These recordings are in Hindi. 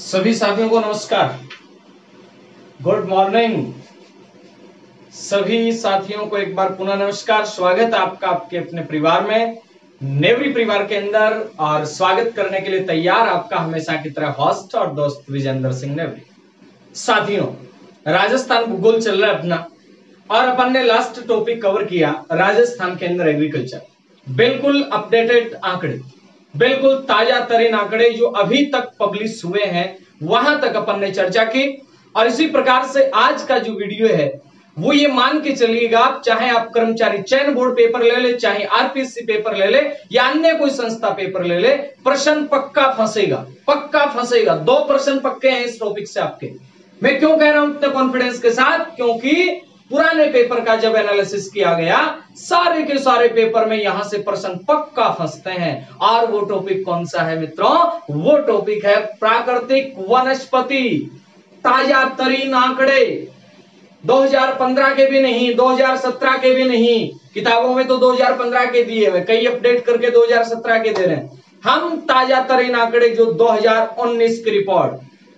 सभी साथियों को नमस्कार, गुड मॉर्निंग। सभी साथियों को एक बार पुनः नमस्कार। स्वागत है आपका आपके अपने परिवार में, नेवरी परिवार के अंदर। और स्वागत करने के लिए तैयार आपका हमेशा की तरह होस्ट और दोस्त विजेंद्र सिंह नेवरी। साथियों, राजस्थान भूगोल चल रहा है अपना, और अपन ने लास्ट टॉपिक कवर किया राजस्थान के अंदर एग्रीकल्चर। बिल्कुल अपडेटेड आंकड़े, बिल्कुल ताजा तरीन आंकड़े जो अभी तक पब्लिश हुए हैं, वहां तक अपन ने चर्चा की। और इसी प्रकार से आज का जो वीडियो है वो ये मान के चलिएगा, चाहे आप कर्मचारी चयन बोर्ड पेपर ले ले, चाहे आरपीएससी पेपर ले ले, या अन्य कोई संस्था पेपर ले ले, प्रश्न पक्का फंसेगा, पक्का फंसेगा। 2 प्रश्न पक्के हैं इस टॉपिक से आपके। मैं क्यों कह रहा हूं इतने कॉन्फिडेंस के साथ? क्योंकि पुराने पेपर का जब एनालिसिस किया गया, सारे के सारे पेपर में यहां से प्रश्न पक्का फंसते हैं। और वो टॉपिक कौन सा है मित्रों? वो टॉपिक है प्राकृतिक वनस्पति। ताजा तरीन आंकड़े, 2015 के भी नहीं, 2017 के भी नहीं, किताबों में तो 2015 के दिए हुए, कई अपडेट करके 2017 के दे रहे हैं। हम ताजा तरीन आंकड़े जो 2019 की रिपोर्ट,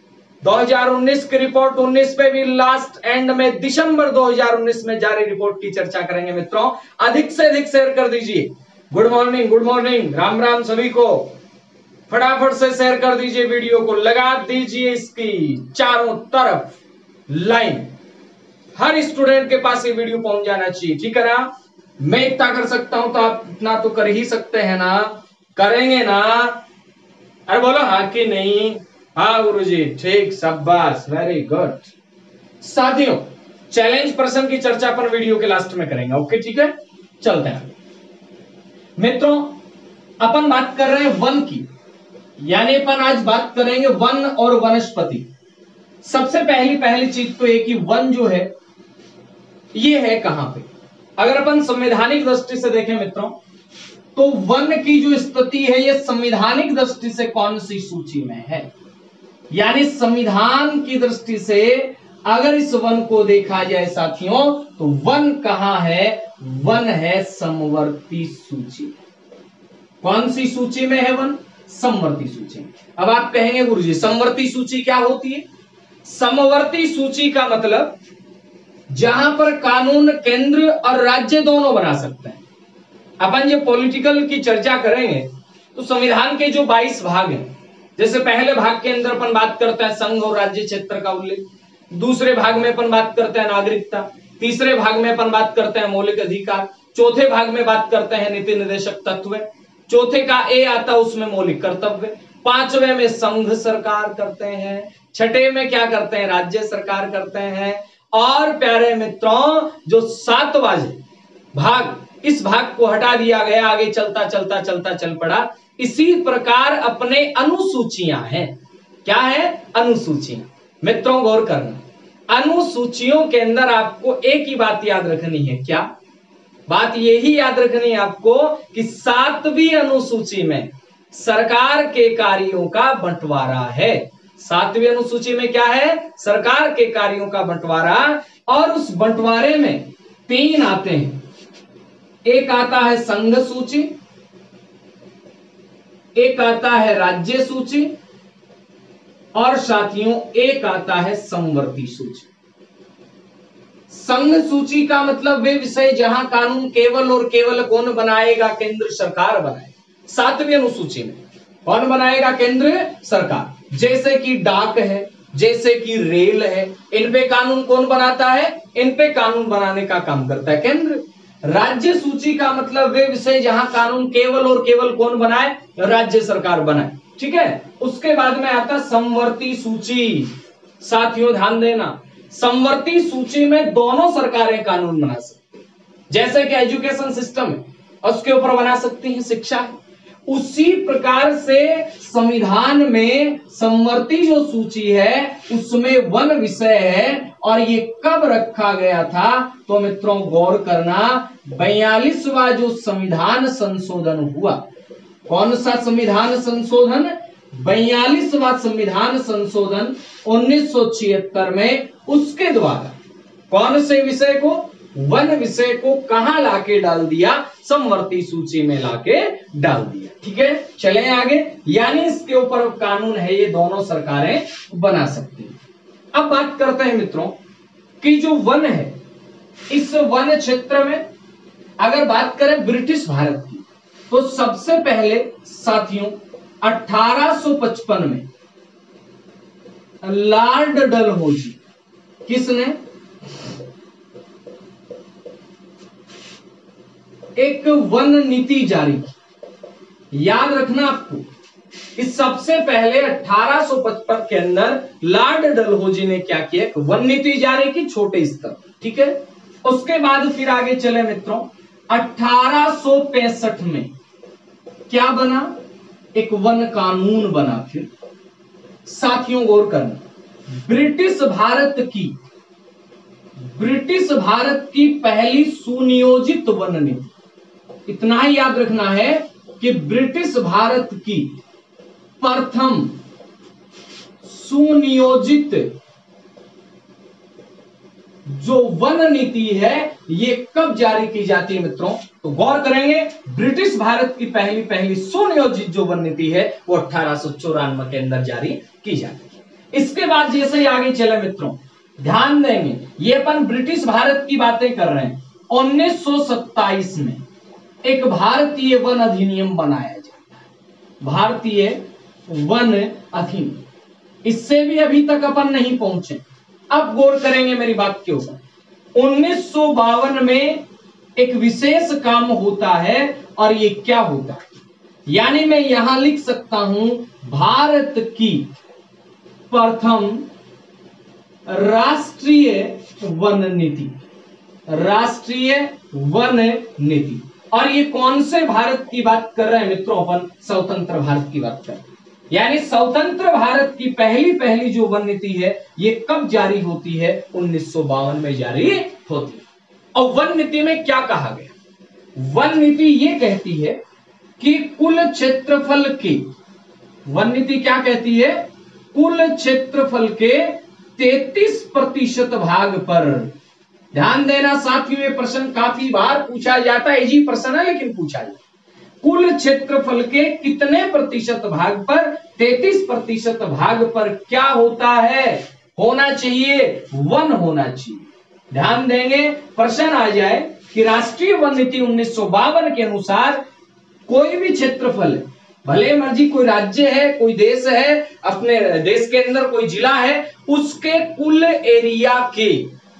2019 की रिपोर्ट 19 पे भी लास्ट एंड में दिसंबर 2019 में जारी रिपोर्ट की चर्चा करेंगे मित्रों। अधिक से अधिक शेयर कर दीजिए। Good morning, good morning, Ram Ram सभी को। फटाफट से शेयर कर दीजिए, वीडियो को लगा दीजिए इसकी चारों तरफ लाइन। हर स्टूडेंट के पास ये वीडियो पहुंच जाना चाहिए, ठीक है ना? मैं इतना कर सकता हूं तो आप इतना तो कर ही सकते हैं ना? करेंगे ना? अरे बोलो हाँ कि नहीं? हाँ गुरुजी, ठीक, शाबाश, वेरी गुड। साथियों, चैलेंज प्रश्न की चर्चा पर वीडियो के लास्ट में करेंगे। ओके, ठीक है, चलते हैं मित्रों। अपन बात कर रहे हैं वन की, यानी अपन आज बात करेंगे वन और वनस्पति। सबसे पहली चीज तो एक ही, वन जो है ये है कहां पे? अगर अपन संवैधानिक दृष्टि से देखें मित्रों, तो वन की जो स्थिति है ये संवैधानिक दृष्टि से कौन सी सूची में है? यानी संविधान की दृष्टि से अगर इस वन को देखा जाए साथियों, तो वन कहां है? वन है समवर्ती सूची। कौन सी सूची में है वन? समवर्ती सूची में। अब आप कहेंगे गुरुजी समवर्ती सूची क्या होती है? समवर्ती सूची का मतलब जहां पर कानून केंद्र और राज्य दोनों बना सकते हैं। अपन जो पॉलिटिकल की चर्चा करेंगे तो संविधान के जो 22 भाग हैं, जैसे पहले भाग के अंदर अपन बात करते हैं संघ और राज्य क्षेत्र का उल्लेख, दूसरे भाग में अपन बात करते हैं नागरिकता, तीसरे भाग में अपन बात करते हैं मौलिक अधिकार, चौथे भाग में बात करते हैं नीति निर्देशक तत्व, चौथे का ए आता है उसमें मौलिक कर्तव्य, पांचवे में संघ सरकार करते हैं, छठे में क्या करते हैं? राज्य सरकार करते हैं। और प्यारे मित्रों, जो 7वां भाग, इस भाग को हटा दिया गया, आगे चलता चलता चलता चल पड़ा। इसी प्रकार अपने अनुसूचियां हैं। क्या है? अनुसूचियां। मित्रों गौर करना, अनुसूचियों के अंदर आपको एक ही बात याद रखनी है। क्या बात? यही याद रखनी है आपको कि 7वीं अनुसूची में सरकार के कार्यों का बंटवारा है। 7वीं अनुसूची में क्या है? सरकार के कार्यों का बंटवारा। और उस बंटवारे में 3 आते हैं। एक आता है संघ सूची, एक आता है राज्य सूची, और साथियों एक आता है समवर्ती सूची। संघ सूची का मतलब वे विषय जहां कानून केवल और केवल कौन बनाएगा? केंद्र सरकार बनाएगा। 7वीं अनुसूची में कौन बनाएगा? केंद्र सरकार। जैसे कि डाक है, जैसे कि रेल है, इन पे कानून कौन बनाता है? इन पे कानून बनाने का काम करता है केंद्र। राज्य सूची का मतलब वे विषय जहां कानून केवल और केवल कौन बनाए? राज्य सरकार बनाए, ठीक है। उसके बाद में आता समवर्ती सूची। साथियों ध्यान देना, समवर्ती सूची में दोनों सरकारें कानून बना सकती, जैसे कि एजुकेशन सिस्टम है उसके ऊपर बना सकती है, शिक्षा है। उसी प्रकार से संविधान में समवर्ती जो सूची है उसमें वन विषय है। और ये कब रखा गया था? तो मित्रों गौर करना, 42वां जो संविधान संशोधन हुआ। कौन सा संविधान संशोधन? 42वां संविधान संशोधन 1976 में। उसके द्वारा कौन से विषय को? वन विषय को कहां लाके डाल दिया, समवर्ती सूची में लाके डाल दिया। ठीक है, चलें आगे। यानी इसके ऊपर कानून है, ये दोनों सरकारें बना सकती हैं। अब बात करते हैं मित्रों कि जो वन है, इस वन क्षेत्र में अगर बात करें ब्रिटिश भारत की, तो सबसे पहले साथियों 1855 में लॉर्ड डलहौजी, किसने, एक वन नीति जारी की। याद रखना आपको, इस सबसे पहले 1855 के अंदर लॉर्ड डलहौजी ने क्या किया, एक वन नीति जारी की छोटे स्तर। ठीक है, उसके बाद फिर आगे चले मित्रों, 1865 में क्या बना, एक वन कानून बना। फिर साथियों गौर करना, ब्रिटिश भारत की पहली सुनियोजित वन नीति, इतना ही याद रखना है कि ब्रिटिश भारत की प्रथम सुनियोजित जो वन नीति है ये कब जारी की जाती है मित्रों, तो गौर करेंगे, ब्रिटिश भारत की पहली सुनियोजित जो वन नीति है वो 1894 के अंदर जारी की जाती है। इसके बाद जैसे ही आगे चले मित्रों, ध्यान देंगे, ये अपन ब्रिटिश भारत की बातें कर रहे हैं। 1927 में एक भारतीय वन अधिनियम बनाया जाता है, भारतीय वन अधिनियम। इससे भी अभी तक अपन नहीं पहुंचे। अब गौर करेंगे मेरी बात के ऊपर। 1952 में एक विशेष काम होता है, और ये क्या होता है, यानी मैं यहां लिख सकता हूं, भारत की प्रथम राष्ट्रीय वन नीति, राष्ट्रीय वन नीति। और ये कौन से भारत की बात कर रहे हैं मित्रों, अपन स्वतंत्र भारत की बात कर रहे हैं। यानी स्वतंत्र भारत की पहली जो वन नीति है ये कब जारी होती है, 1952 में जारी होती है। और वन नीति में क्या कहा गया, वन नीति ये कहती है कि कुल क्षेत्रफल के, वन नीति क्या कहती है, कुल क्षेत्रफल के 33% भाग पर, ध्यान देना साथियों, ये प्रश्न काफी बार पूछा जाता है, इजी प्रश्न है लेकिन पूछा जाता है। कुल क्षेत्रफल के कितने प्रतिशत भाग पर, 33% भाग पर क्या होता है, होना चाहिए, वन होना चाहिए। ध्यान देंगे, प्रश्न आ जाए कि राष्ट्रीय वन नीति 1952 के अनुसार कोई भी क्षेत्रफल, भले मर्जी कोई राज्य है, कोई देश है, अपने देश के अंदर कोई जिला है, उसके कुल एरिया के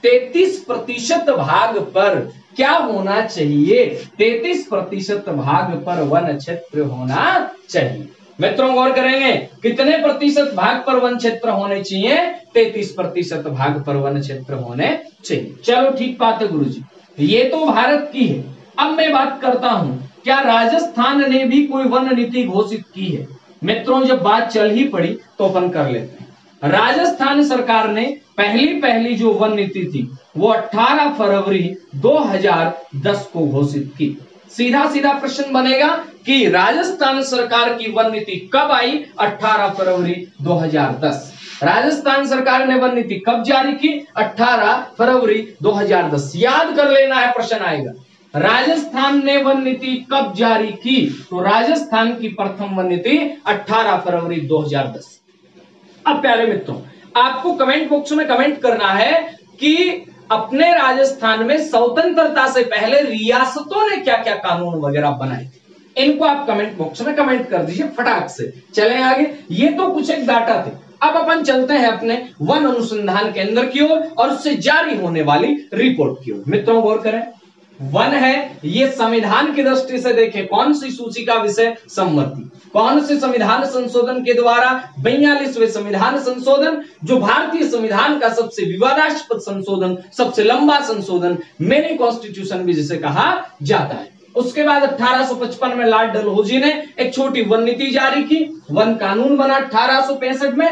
33% भाग पर क्या होना चाहिए, 33% भाग पर वन क्षेत्र होना चाहिए। मित्रों गौर करेंगे, कितने प्रतिशत भाग पर वन क्षेत्र होने चाहिए, 33% भाग पर वन क्षेत्र होने चाहिए। चलो ठीक बात है गुरुजी, ये तो भारत की है। अब मैं बात करता हूं, क्या राजस्थान ने भी कोई वन नीति घोषित की है। मित्रों जब बात चल ही पड़ी तो अपन कर लेते हैं। राजस्थान सरकार ने पहली जो वन नीति थी वो 18 फरवरी 2010 को घोषित की। सीधा प्रश्न बनेगा कि राजस्थान सरकार की वन नीति कब आई, 18 फरवरी 2010। राजस्थान सरकार ने वन नीति कब जारी की, 18 फरवरी 2010। याद कर लेना है, प्रश्न आएगा, राजस्थान ने वन नीति कब जारी की, तो राजस्थान की प्रथम वन नीति 18 फरवरी 2010। अब प्यारे मित्रों, आपको कमेंट बॉक्स में कमेंट करना है कि अपने राजस्थान में स्वतंत्रता से पहले रियासतों ने क्या क्या कानून वगैरह बनाए थे। इनको आप कमेंट बॉक्स में कमेंट कर दीजिए फटाक से। चलें आगे, ये तो कुछ एक डाटा थे। अब अपन चलते हैं अपने वन अनुसंधान केंद्र की ओर और उससे जारी होने वाली रिपोर्ट की ओर। मित्रों गौर करें, वन है, ये संविधान की दृष्टि से देखें कौन सी सूची का विषय, समवर्ती। कौन से संविधान संशोधन के द्वारा, 42वें संविधान संशोधन, जो भारतीय संविधान का सबसे विवादास्पद संशोधन, सबसे लंबा संशोधन, मिनी कॉन्स्टिट्यूशन भी जिसे कहा जाता है। उसके बाद 1855 में लॉर्ड डलहौजी ने एक छोटी वन नीति जारी की, वन कानून बना 1865 में।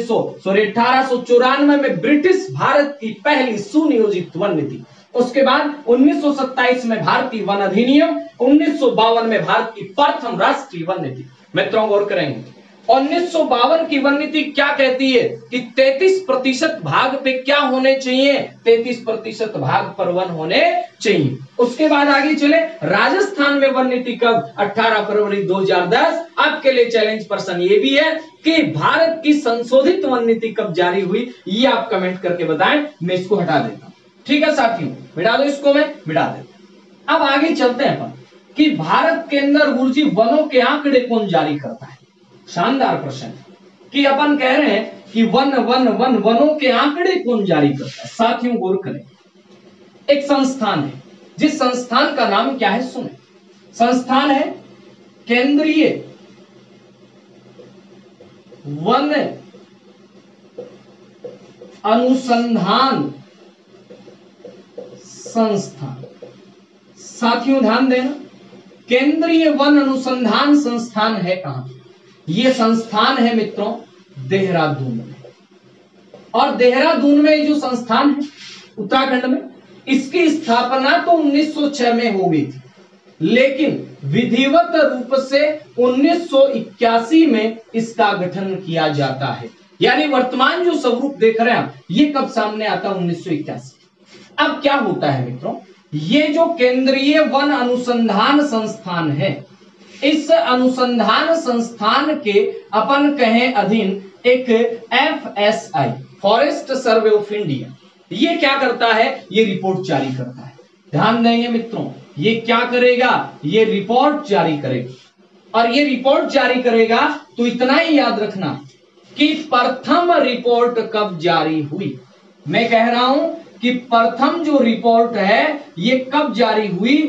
1894 में ब्रिटिश भारत की पहली सुनियोजित वन नीति। उसके बाद 1927 में भारतीय वन अधिनियम, 1952 में भारत की प्रथम राष्ट्रीय वन नीति। मित्रों गौर करेंगे, 1952 की वन नीति क्या कहती है कि 33% भाग पे क्या होने चाहिए, 33% भाग पर वन होने चाहिए। उसके बाद आगे चले, राजस्थान में वन नीति कब, 18 फरवरी 2010। आपके लिए चैलेंज प्रश्न ये भी है कि भारत की संशोधित वन नीति कब जारी हुई, ये आप कमेंट करके बताएं। मैं इसको हटा देता हूं, ठीक है साथियों, मिटा दो इसको, मैं मिटा देता। अब आगे चलते हैं अपन कि भारत के अंदर गुरुजी वनों के आंकड़े कौन जारी करता है। शानदार प्रश्न कि अपन कह रहे हैं कि वनों के आंकड़े कौन जारी करता है। साथियों गौर करें, एक संस्थान है, जिस संस्थान का नाम क्या है, सुने, संस्थान है केंद्रीय वन अनुसंधान संस्थान। साथियों ध्यान देना, केंद्रीय वन अनुसंधान संस्थान है कहां, ये संस्थान है मित्रों देहरादून में। और देहरादून में जो संस्थान है उत्तराखंड में, इसकी स्थापना तो 1906 में हो गई थी, लेकिन विधिवत रूप से 1981 में इसका गठन किया जाता है। यानी वर्तमान जो स्वरूप देख रहे हैं आप, ये कब सामने आता है, 1981। अब क्या होता है मित्रों, ये जो केंद्रीय वन अनुसंधान संस्थान है, इस अनुसंधान संस्थान के अपन कहें अधीन एक FSI forest survey of India, ये क्या करता है, ये रिपोर्ट जारी करता है। ध्यान देंगे मित्रों, ये क्या करेगा, ये रिपोर्ट जारी करेगा। और ये रिपोर्ट जारी करेगा तो इतना ही याद रखना कि प्रथम रिपोर्ट कब जारी हुई। मैं कह रहा हूं कि प्रथम जो रिपोर्ट है ये कब जारी हुई,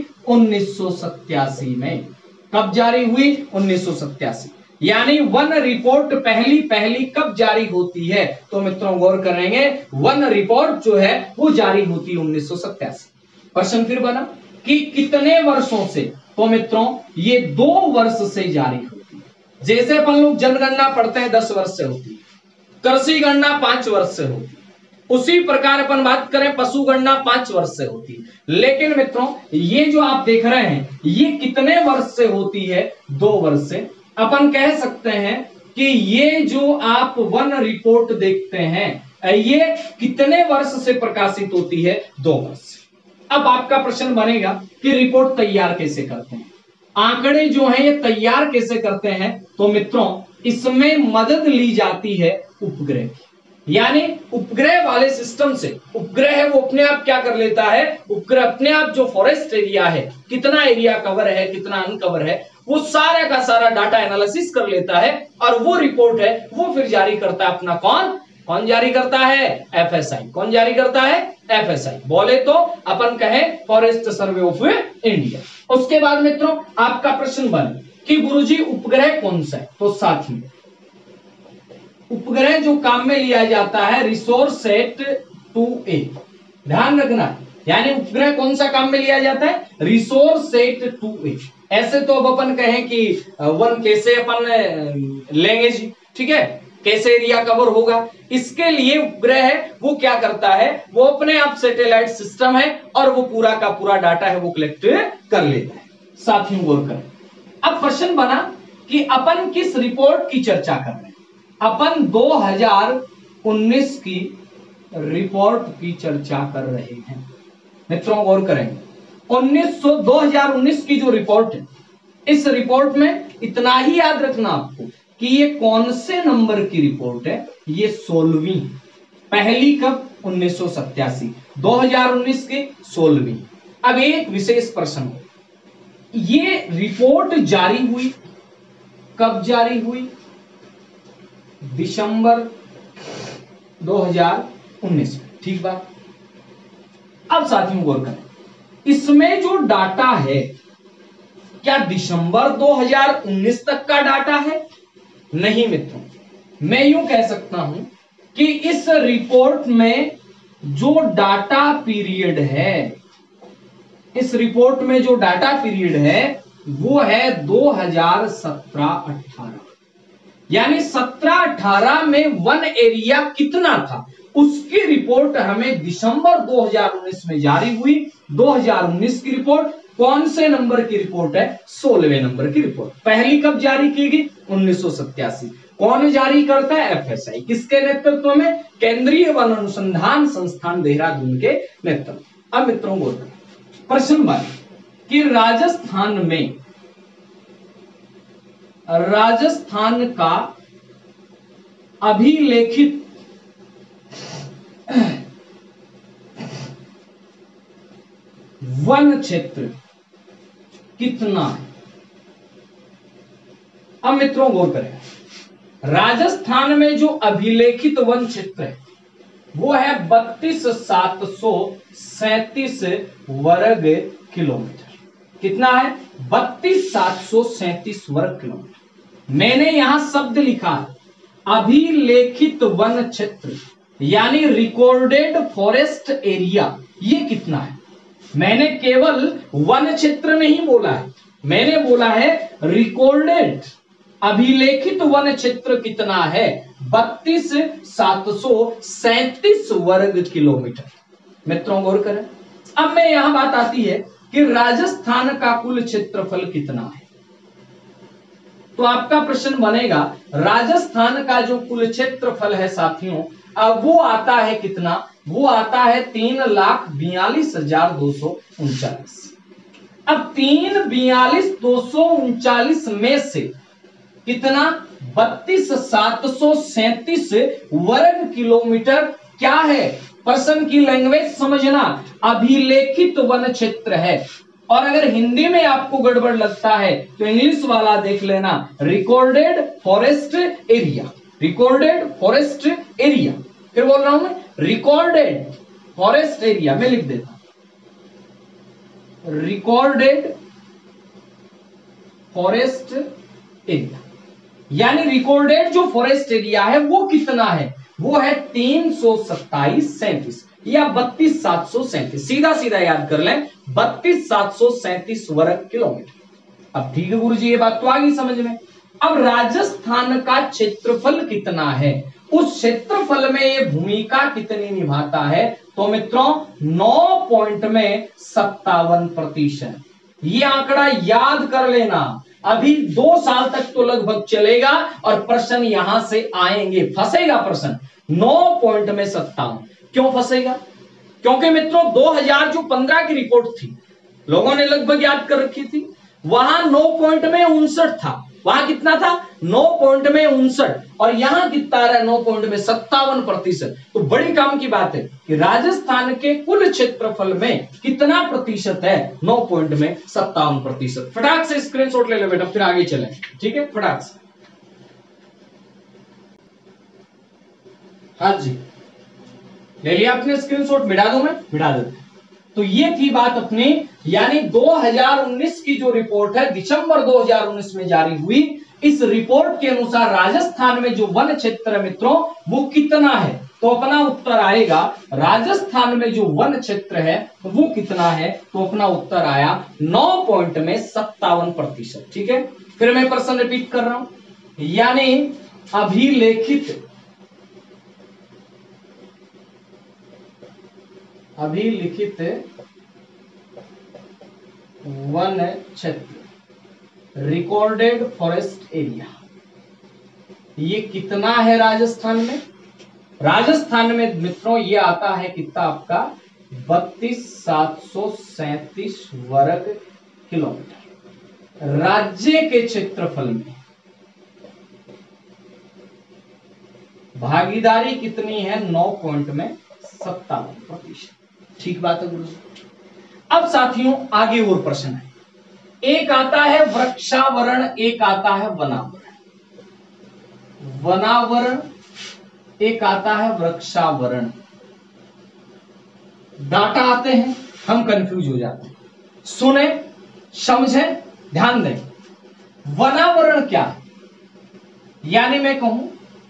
1987 में। कब जारी हुई, 1987। यानी वन रिपोर्ट पहली कब जारी होती है, तो मित्रों गौर करेंगे, वन रिपोर्ट जो है वो जारी होती है 1987। प्रश्न फिर बना कि कितने वर्षों से, तो मित्रों ये 2 वर्ष से जारी होती है। जैसे अपन लोग जनगणना पढ़ते हैं 10 वर्ष से होती है, कृषि गणना 5 वर्ष से होती है, उसी प्रकार अपन बात करें पशु गणना 5 वर्ष से होती है। लेकिन मित्रों ये जो आप देख रहे हैं ये कितने वर्ष से होती है, 2 वर्ष से। अपन कह सकते हैं कि ये जो आप वन रिपोर्ट देखते हैं ये कितने वर्ष से प्रकाशित होती है, 2 वर्ष। अब आपका प्रश्न बनेगा कि रिपोर्ट तैयार कैसे करते हैं, आंकड़े जो हैं ये तैयार कैसे करते हैं। तो मित्रों इसमें मदद ली जाती है उपग्रह की। यानी उपग्रह वाले सिस्टम से, उपग्रह है वो अपने आप क्या कर लेता है, उपग्रह अपने आप जो फॉरेस्ट एरिया है, कितना एरिया कवर है, कितना अनकवर है, वो सारा का सारा डाटा एनालिसिस कर लेता है और वो रिपोर्ट है वो फिर जारी करता है अपना कौन जारी करता है, FSI। कौन जारी करता है, FSI। बोले तो अपन कहें फॉरेस्ट सर्वे ऑफ इंडिया। उसके बाद मित्रों आपका प्रश्न बने कि गुरुजी उपग्रह कौन सा है, तो साथी उपग्रह जो काम में लिया जाता है रिसोर्सेट 2A। ध्यान रखना, यानी उपग्रह कौन सा काम में लिया जाता है, रिसोर्सेट 2A। ऐसे तो अब अपन कहें कि वन कैसे अपन लेंगे जी, ठीक है, कैसे एरिया कवर होगा, इसके लिए उपग्रह है वो क्या करता है, वो अपने आप सैटेलाइट सिस्टम है और वो पूरा का पूरा डाटा है वो कलेक्ट कर लेता है। साथियों गौर करें, अब प्रश्न बना कि अपन किस रिपोर्ट की चर्चा कर रहे हैं। अपन 2019 की रिपोर्ट की चर्चा कर रहे हैं। मित्रों गौर करेंगे, 2019 की जो रिपोर्ट है, इस रिपोर्ट में इतना ही याद रखना आपको कि ये कौन से नंबर की रिपोर्ट है, ये 16वीं। पहली कब, 1987, 2019 की 16वीं। अब एक विशेष प्रश्न, ये रिपोर्ट जारी हुई कब जारी हुई, दिसंबर 2019, ठीक बात। अब साथियों गौर करें, इसमें जो डाटा है क्या दिसंबर 2019 तक का डाटा है, नहीं मित्रों। मैं यूं कह सकता हूं कि इस रिपोर्ट में जो डाटा पीरियड है, इस रिपोर्ट में जो डाटा पीरियड है वो है 2017-18। यानी 17-18 में वन एरिया कितना था उसकी रिपोर्ट हमें दिसंबर 2019 में जारी हुई। 2019 की रिपोर्ट कौन से नंबर की रिपोर्ट है, 16वें नंबर की रिपोर्ट। पहली कब जारी की गई, 1987। कौन जारी करता है? FSI। किसके नेतृत्व में? केंद्रीय वन अनुसंधान संस्थान देहरादून के नेतृत्व। अब मित्रों को प्रश्न बात कि राजस्थान का अभिलेखित वन क्षेत्र कितना है? अब मित्रों गौर करें, राजस्थान में जो अभिलेखित वन क्षेत्र है वो है 32,737 वर्ग किलोमीटर। कितना है? 32,737 वर्ग किलोमीटर। मैंने यहां शब्द लिखा है अभिलेखित वन क्षेत्र, यानी रिकॉर्डेड फॉरेस्ट एरिया। ये कितना है? मैंने केवल वन क्षेत्र नहीं बोला है, मैंने बोला है रिकॉर्डेड अभिलेखित वन क्षेत्र कितना है? 32,737 वर्ग किलोमीटर। मित्रों गौर करें, अब मैं यहां बात आती है कि राजस्थान का कुल क्षेत्रफल कितना है। तो आपका प्रश्न बनेगा राजस्थान का जो कुल क्षेत्रफल है साथियों, अब वो आता है कितना? वो आता है 3,42,239। अब 3,42,239 में से कितना? 32,737 वर्ग किलोमीटर क्या है? प्रश्न की लैंग्वेज समझना, अभिलेखित वन क्षेत्र है। और अगर हिंदी में आपको गड़बड़ लगता है तो इंग्लिश वाला देख लेना, recorded forest area. Recorded forest area, फिर बोल रहा हूं मैं, रिकॉर्डेड फॉरेस्ट एरिया में लिख देता हूं, रिकॉर्डेड फॉरेस्ट एरिया, यानी रिकॉर्डेड जो फॉरेस्ट एरिया है वो कितना है? वो है 327,37 या 32,737। सीधा सीधा याद कर लें, 32,737 वर्ग किलोमीटर। अब ठीक है गुरुजी, ये बात तो आ गई समझ में। अब राजस्थान का क्षेत्रफल कितना है, उस क्षेत्रफल में ये भूमिका कितनी निभाता है? तो मित्रों 9 पॉइंट में 57%। ये आंकड़ा याद कर लेना, अभी 2 साल तक तो लगभग चलेगा और प्रश्न यहां से आएंगे। फंसेगा प्रश्न 9 पॉइंट में 57। क्यों फंसेगा? क्योंकि मित्रों 2015 की रिपोर्ट थी, लोगों ने लगभग याद कर रखी थी, वहां 9 पॉइंट में 59 था। वहां कितना था? 9 पॉइंट में 59, और यहां कितना रहा? 9 पॉइंट में 57%। तो बड़ी काम की बात है कि राजस्थान के कुल क्षेत्रफल में कितना प्रतिशत है? 9 पॉइंट में 57%। फटाक से स्क्रीनशॉट ले लो बेटा, फिर आगे चलें। ठीक है, फटाक से। हाँ जी, ले लिया आपने स्क्रीनशॉट? मिटा दूं मैं? मिटा देते। तो ये थी बात अपनी, यानी 2019 की जो रिपोर्ट है दिसंबर 2019 में जारी हुई, इस रिपोर्ट के अनुसार राजस्थान में जो वन क्षेत्र है मित्रों वो कितना है? तो अपना उत्तर आएगा, राजस्थान में जो वन क्षेत्र है वो कितना है? तो अपना उत्तर आया 9 पॉइंट में 57%। ठीक है, फिर मैं प्रश्न रिपीट कर रहा हूं, यानी अभिलेखित वन क्षेत्र, रिकॉर्डेड फॉरेस्ट एरिया, ये कितना है राजस्थान में? राजस्थान में मित्रों ये आता है कितना आपका? 32,737 वर्ग किलोमीटर। राज्य के क्षेत्रफल में भागीदारी कितनी है? 9 पॉइंट में 57%। ठीक बात है गुरु। अब साथियों आगे और प्रश्न है, एक आता है वृक्षावरण, एक आता है वनावरण, एक आता है वृक्षावरण। डाटा आते हैं, हम कंफ्यूज हो जाते हैं। सुने, समझें, ध्यान दें। वनावरण क्या है? यानी मैं कहूं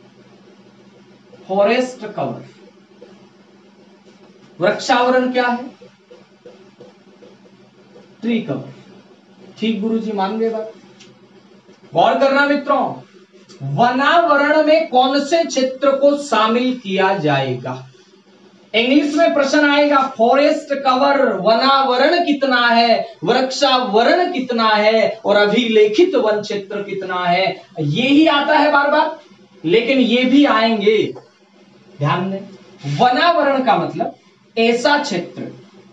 फॉरेस्ट कवर। वृक्षावरण क्या है? Tree cover. ठीक गुरुजी, मान गए बात? गौर करना मित्रों, वनावरण में कौन से क्षेत्र को शामिल किया जाएगा? इंग्लिश में प्रश्न आएगा फॉरेस्ट कवर, वनावरण कितना है, वृक्षावरण कितना है और अभिलेखित वन क्षेत्र कितना है, यही आता है बार बार। लेकिन ये भी आएंगे। ध्यान दें, वनावरण का मतलब ऐसा क्षेत्र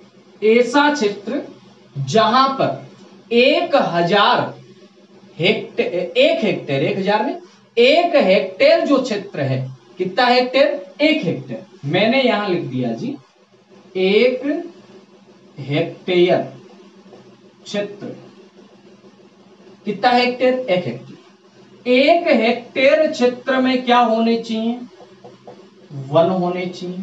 जहां पर 1000 हेक्टेयर, 1 हेक्टेयर, 1000 में 1 हेक्टेयर जो क्षेत्र है, कितना हेक्टेयर? 1 हेक्टेयर। मैंने यहां लिख दिया जी 1 हेक्टेयर क्षेत्र। कितना हेक्टेयर? 1 हेक्टेयर। 1 हेक्टेयर क्षेत्र में क्या होने चाहिए? वन होने चाहिए।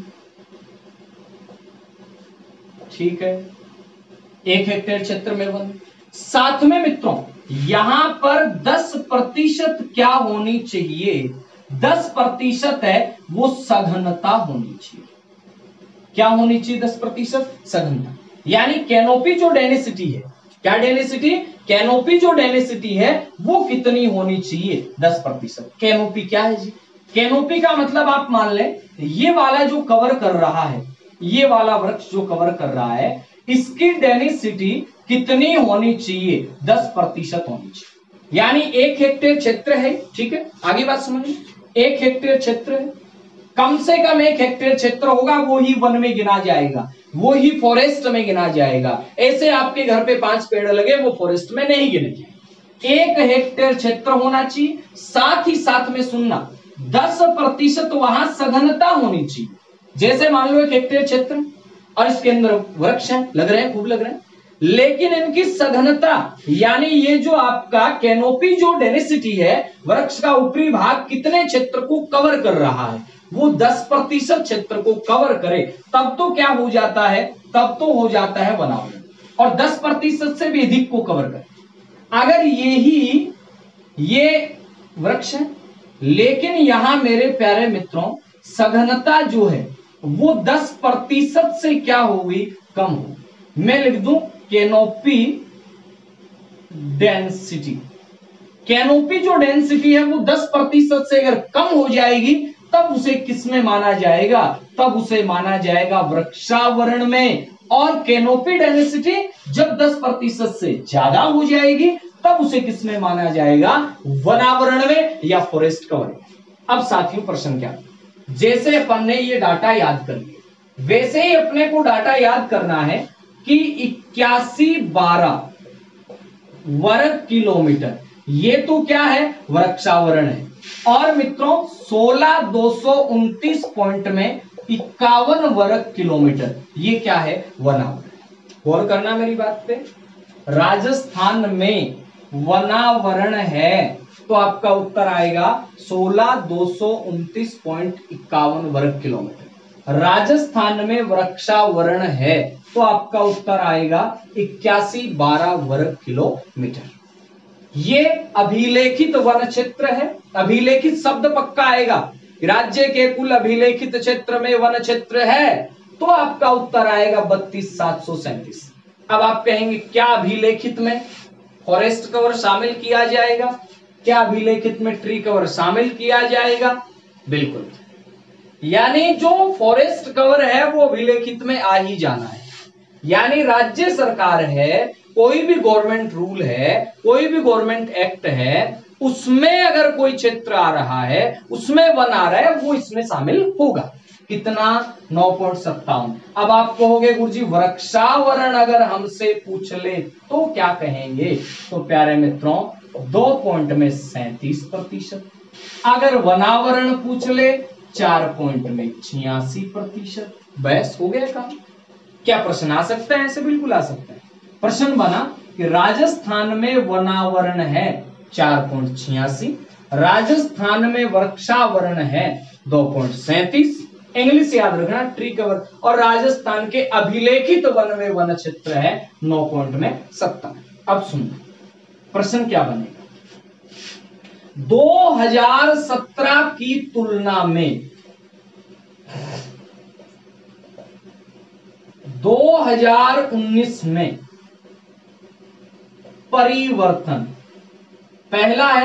ठीक है, 1 हेक्टेयर क्षेत्र में वन। साथ में मित्रों यहां पर 10% क्या होनी चाहिए? 10% है वो सघनता होनी चाहिए। क्या होनी चाहिए? 10% सघनता। यानी कैनोपी जो डेंसिटी है, क्या डेंसिटी? कैनोपी जो डेंसिटी है वो कितनी होनी चाहिए? 10%। कैनोपी क्या है जी? कैनोपी का मतलब आप मान लें ये वाला जो कवर कर रहा है, ये वाला वृक्ष जो कवर कर रहा है, इसकी डेंसिटी कितनी होनी चाहिए? 10% होनी चाहिए। यानी 1 हेक्टेयर क्षेत्र है, ठीक है, आगे बात समझिए। 1 हेक्टेयर क्षेत्र है, कम से कम 1 हेक्टेयर क्षेत्र होगा, वो ही वन में गिना जाएगा, वो ही फॉरेस्ट में गिना जाएगा। ऐसे आपके घर पे 5 पेड़ लगे, वो फॉरेस्ट में नहीं गिने जाएंगे। 1 हेक्टेयर क्षेत्र होना चाहिए। साथ ही साथ में सुनना, 10% वहां सघनता होनी चाहिए। जैसे मान लो 1 हेक्टेयर क्षेत्र और इसके अंदर वृक्ष है, लग रहे हैं, खूब लग रहे हैं, लेकिन इनकी सघनता यानी ये जो आपका कैनोपी जो डेंसिटी है, वृक्ष का ऊपरी भाग कितने क्षेत्र को कवर कर रहा है? वो 10% क्षेत्र को कवर करे, तब तो क्या हो जाता है? तब तो हो जाता है वनावरण। और 10% से भी अधिक को कवर करे। अगर ये वृक्ष है, लेकिन यहां मेरे प्यारे मित्रों सघनता जो है वो 10% से क्या होगी? कम होगी। मैं लिख दूं कैनोपी डेंसिटी। कैनोपी जो डेंसिटी है वो 10% से अगर कम हो जाएगी तब उसे किसमें माना जाएगा? तब उसे माना जाएगा वृक्षावरण में। और कैनोपी डेंसिटी जब 10% से ज्यादा हो जाएगी तब उसे किसमें माना जाएगा? वनावरण में या फॉरेस्ट कवर। अब साथियों प्रश्न क्या? जैसे अपन ने ये डाटा याद कर लिया, वैसे ही अपने को डाटा याद करना है कि 8112 वर्ग किलोमीटर, ये तो क्या है? वृक्षावरण है। और मित्रों 16229 पॉइंट में 51 वर्ग किलोमीटर, ये क्या है? वनावरण। गौर करना मेरी बात पे। राजस्थान में वनावरण है तो आपका उत्तर आएगा 16229.51 वर्ग किलोमीटर। राजस्थान में वृक्षावरण है तो आपका उत्तर आएगा 8112 वर्ग किलोमीटर। ये अभिलेखित वन क्षेत्र है। अभिलेखित शब्द पक्का आएगा। राज्य के कुल अभिलेखित क्षेत्र में वन क्षेत्र है तो आपका उत्तर आएगा 32,737। अब आप कहेंगे क्या अभिलेखित में फॉरेस्ट कवर शामिल किया जाएगा? क्या अभिलेखित में ट्री कवर शामिल किया जाएगा? बिल्कुल। यानी जो फॉरेस्ट कवर है वो अभिलेखित में आ ही जाना है। यानी राज्य सरकार है, कोई भी गवर्नमेंट रूल है, कोई भी गवर्नमेंट एक्ट है, उसमें अगर कोई क्षेत्र आ रहा है, उसमें वन आ रहा है, वो इसमें शामिल होगा। कितना? 9.57। अब आप कहोगे गुरुजी वृक्षावरण अगर हमसे पूछ ले तो क्या कहेंगे? तो प्यारे मित्रों 2 पॉइंट में 37%। अगर वनावरण पूछ ले 4 पॉइंट में 86%। बस हो गया काम। क्या प्रश्न आ सकता है? ऐसे बिल्कुल आ सकता है। प्रश्न बना कि राजस्थान में वनावरण है 4.86, राजस्थान में वृक्षावरण है 2.37। इंग्लिश याद रखना, ट्री कवर। और राजस्थान के अभिलेखित वन में वन क्षेत्र है 9.57। अब सुनना प्रश्न क्या बनेगा। 2017 की तुलना में 2019 में परिवर्तन। पहला है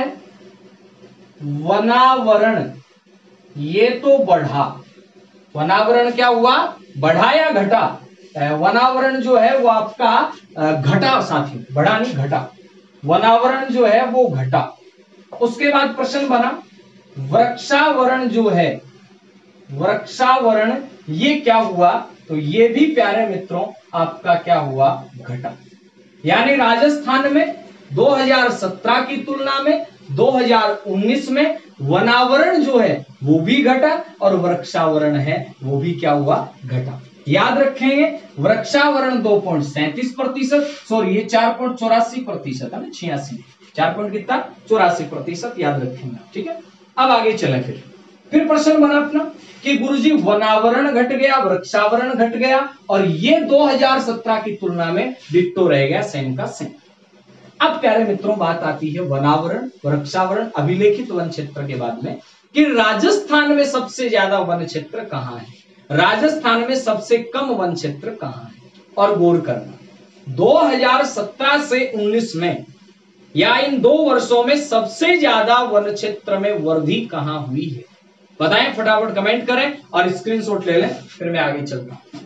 वनावरण, ये तो बढ़ा। वनावरण क्या हुआ? बढ़ा या घटा? वनावरण जो है वो आपका घटा साथी, बढ़ा नहीं घटा। वनावरण जो है वो घटा। उसके बाद प्रश्न बना वृक्षावरण जो है, वृक्षावरण ये क्या हुआ, तो ये भी प्यारे मित्रों आपका क्या हुआ, घटा। यानी राजस्थान में 2017 की तुलना में 2019 में वनावरण जो है वो भी घटा और वृक्षावरण है वो भी क्या हुआ, घटा। याद रखेंगे वृक्षावरण 2.37%, सॉरी ये 4.84% है ना, 86, 4 पॉइंट कितना, 84% याद रखेंगे, ठीक है। अब आगे चलें, फिर प्रश्न बना अपना कि गुरुजी वनावरण घट गया, वृक्षावरण घट गया और ये 2017 की तुलना में डिट्टो रह गया, सेम का सेम। अब प्यारे मित्रों बात आती है वनावरण, वृक्षावरण, अभिलेखित वन क्षेत्र के बाद में कि राजस्थान में सबसे ज्यादा वन क्षेत्र कहां है, राजस्थान में सबसे कम वन क्षेत्र कहां है। और गौर करना 2017 से 19 में या इन 2 वर्षों में सबसे ज्यादा वन क्षेत्र में वृद्धि कहां हुई है, बताएं, फटाफट कमेंट करें और स्क्रीनशॉट ले लें, फिर मैं आगे चलता हूं।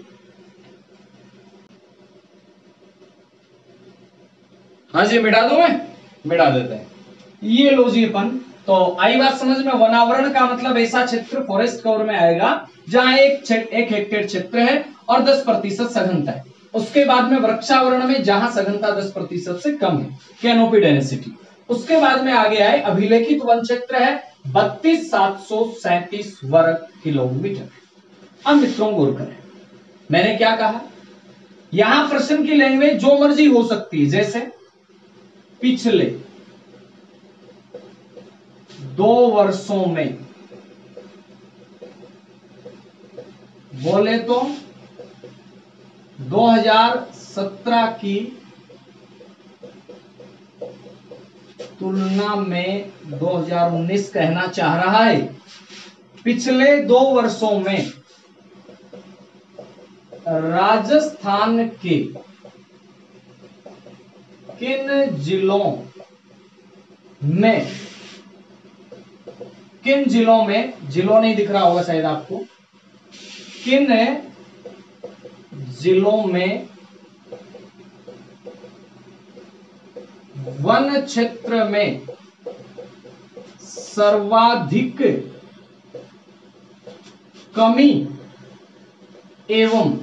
हाँ जी, मिटा दूं मैं, मिटा देते हैं। ये लो जी अपन, तो आई बात समझ में। वनावरण का मतलब ऐसा क्षेत्र फॉरेस्ट कवर में आएगा जहां एक हेक्टेयर क्षेत्र है और 10% सघनता है। उसके बाद में वृक्षावरण में जहां सघनता 10% से कम है, कैनोपी डेंसिटी। उसके बाद में आगे आए अभिलेखित वन क्षेत्र है 32,737 वर्ग किलोमीटर। अब मित्रों गौर करें, मैंने क्या कहा, यहां प्रश्न की लैंग्वेज जो मर्जी हो सकती है, जैसे पिछले 2 वर्षों में बोले तो 2017 की तुलना में 2019 कहना चाह रहा है। पिछले 2 वर्षों में राजस्थान के किन जिलों में, किन जिलों में, जिलों नहीं दिख रहा होगा शायद आपको, किन जिलों में वन क्षेत्र में सर्वाधिक कमी एवं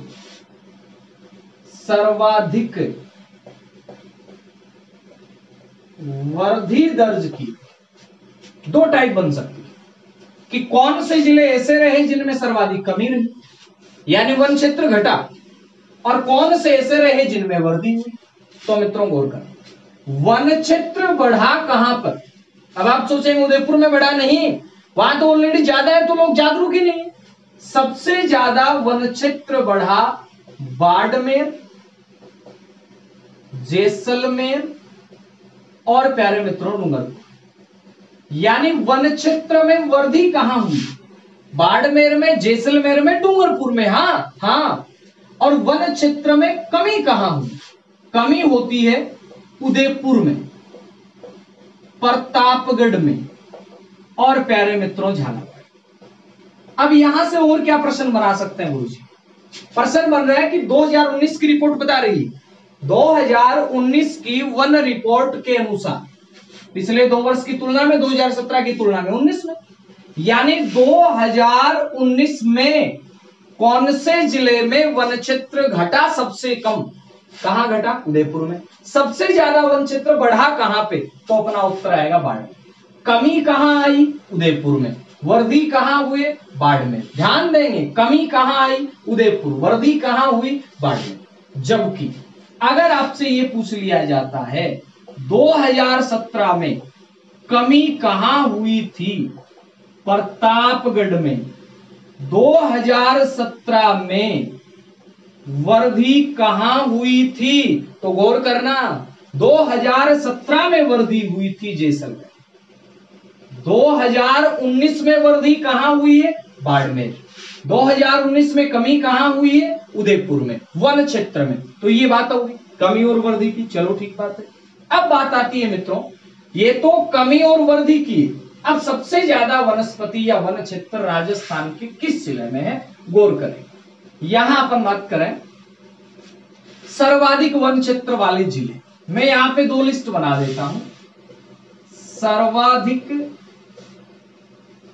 सर्वाधिक वृद्धि दर्ज की। 2 टाइप बन सकती है कि कौन से जिले ऐसे रहे जिनमें सर्वाधिक कमी रही, यानी वन क्षेत्र घटा, और कौन से ऐसे रहे जिनमें वृद्धि हुई। तो मित्रों गौर करें, वन क्षेत्र बढ़ा कहां पर। अब आप सोचेंगे उदयपुर में बढ़ा, नहीं, वहां तो ऑलरेडी ज्यादा है तो लोग जागरूक ही नहीं है। सबसे ज्यादा वन क्षेत्र बढ़ा बाड़मेर, जैसलमेर और प्यारे मित्रों डूंगरपुर। यानी वन क्षेत्र में वृद्धि कहां हुई, बाड़मेर में, जैसलमेर में, डूंगरपुर में, हाँ। और वन क्षेत्र में कमी कहां हुई, कमी होती है उदयपुर में, प्रतापगढ़ में और प्यारे मित्रों झालावाड़। अब यहां से और क्या प्रश्न बना सकते हैं गुरुजी, प्रश्न बन रहा है कि 2019 की रिपोर्ट बता रही है, 2019 की वन रिपोर्ट के अनुसार पिछले 2 वर्ष की तुलना में, 2017 की तुलना में 19 में, यानी 2019 में कौन से जिले में वन क्षेत्र घटा सबसे कम, कहां घटा, उदयपुर में। सबसे ज्यादा वन क्षेत्र बढ़ा कहां पे, तो अपना उत्तर आएगा बाड़मेर। कमी कहां आई, उदयपुर में। वृद्धि कहां हुए, बाड़मेर। ध्यान देंगे, कमी कहां आई, उदयपुर। वृद्धि कहां हुई, बाड़मेर। जबकि अगर आपसे ये पूछ लिया जाता है 2017 में कमी कहां हुई थी, प्रतापगढ़ में। 2017 में वृद्धि कहां हुई थी, तो गौर करना, 2017 में वृद्धि हुई थी जैसलमेर। 2019 में वृद्धि कहां हुई है, बाड़मेर। 2019 में कमी कहां हुई है, उदयपुर में, वन क्षेत्र में। तो ये बात होगी कमी और वृद्धि की, चलो ठीक बात है। अब बात आती है मित्रों, ये तो कमी और वृद्धि की। अब सबसे ज्यादा वनस्पति या वन क्षेत्र राजस्थान के किस जिले में है, गौर करें। यहां अपन बात करें सर्वाधिक वन क्षेत्र वाले जिले, मैं यहां पे 2 लिस्ट बना देता हूं। सर्वाधिक